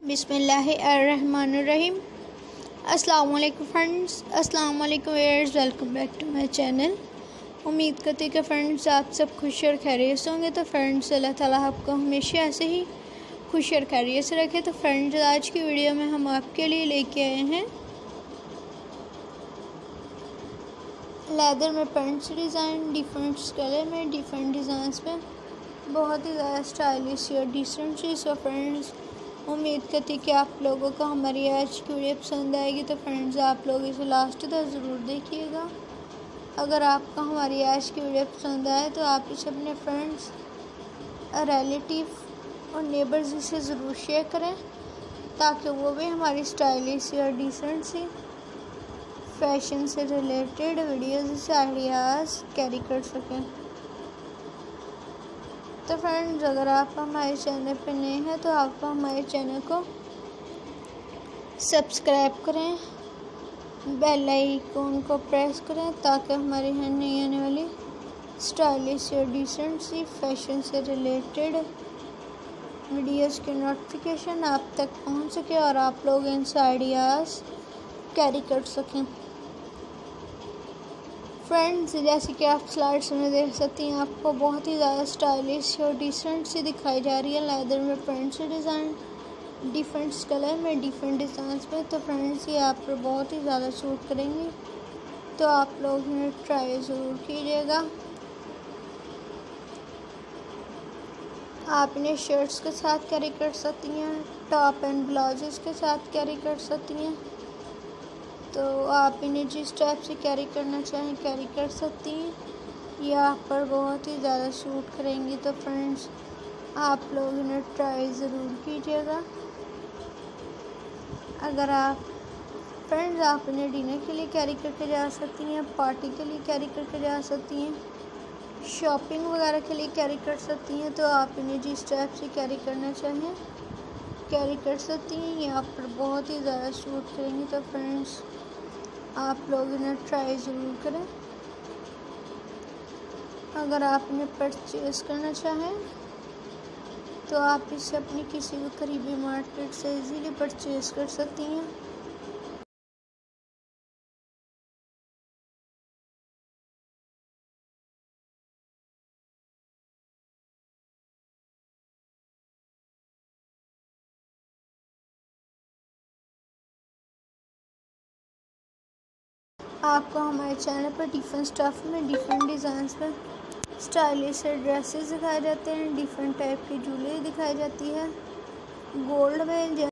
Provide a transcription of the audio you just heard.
बिस्मिल्लाहिर्रहमानिर्रहीम। अस्सलाम वालेकुम फ्रेंड्स, अस्सलाम वालेकुम viewers, welcome back to my channel. उम्मीद करती हूँ कि फ्रेंड्स आप सब खुश और खैरियत से होंगे। तो फ्रेंड्स अल्लाह ताला आपको हमेशा ऐसे ही खुश और खैरियत से रखे। तो फ्रेंड्स आज की वीडियो में हम आपके लिए लेके आए हैं लेदर में पेंट्स डिज़ाइन, डिफरेंट कलर में, डिफरेंट डिज़ाइंस में, बहुत ही ज़्यादा स्टाइलिश और डिसेंट सी। सो फ्रेंड्स उम्मीद करती कि आप लोगों को हमारी आज की वीडियो पसंद आएगी। तो फ्रेंड्स आप लोग इसे लास्ट तक ज़रूर देखिएगा। अगर आपको हमारी आज की वीडियो पसंद आए तो आप इसे अपने फ्रेंड्स, रिलेटिव और नेबर्स से ज़रूर शेयर करें ताकि वो भी हमारी स्टाइलिश और डिसेंट सी फैशन से रिलेटेड वीडियोज़ से आइडियाज़ कैरी कर सकें। तो फ्रेंड्स अगर आप हमारे चैनल पर नए हैं तो आप हमारे चैनल को सब्सक्राइब करें, बेल आइकन को प्रेस करें ताकि हमारी नई आने वाली स्टाइलिश और डिसेंट सी फैशन से रिलेटेड वीडियोज़ की नोटिफिकेशन आप तक पहुंच सके और आप लोग इनसे आइडियाज़ कैरी कर सकें। फ्रेंड्स जैसे कि आप स्लाइड्स में देख सकती हैं, आपको बहुत ही ज़्यादा स्टाइलिश और डिसेंट सी दिखाई जा रही है लेदर में पेंट से डिज़ाइन, डिफरेंट कलर में, डिफरेंट डिज़ाइंस में। तो फ्रेंड्स ये आप पर बहुत ही ज़्यादा सूट करेंगी, तो आप लोग इन्हें ट्राई ज़रूर कीजिएगा। आप इन्हें शर्ट्स के साथ कैरी कर सकती हैं, टॉप एंड ब्लाउजेस के साथ कैरी कर सकती हैं। तो आप इन्हें जिस टाइप से कैरी करना चाहें कैरी कर सकती हैं। ये आप पर बहुत ही ज़्यादा सूट करेंगी। तो फ्रेंड्स आप लोग इन्हें ट्राई ज़रूर कीजिएगा। अगर आप इन्हें डिनर के लिए कैरी करके जा सकती हैं, पार्टी के लिए कैरी करके जा सकती हैं, शॉपिंग वगैरह के लिए कैरी कर सकती हैं। तो आप इन्हें जिस टाइप से कैरी करना चाहें कैरी कर सकती हैं। ये आप पर बहुत ही ज़्यादा सूट करेंगी। तो फ्रेंड्स आप लोग इन्हें ट्राई ज़रूर करें। अगर आप इन्हें परचेज़ करना चाहें तो आप इसे अपनी किसी भी करीबी मार्केट से इजीली परचेज़ कर सकती हैं। आपको हमारे चैनल पर डिफरेंट स्टफ़ में, डिफरेंट डिज़ाइंस में स्टाइलिश ड्रेसेस दिखाए जाते हैं, डिफरेंट टाइप की ज्वेलरी दिखाई जाती है, गोल्ड में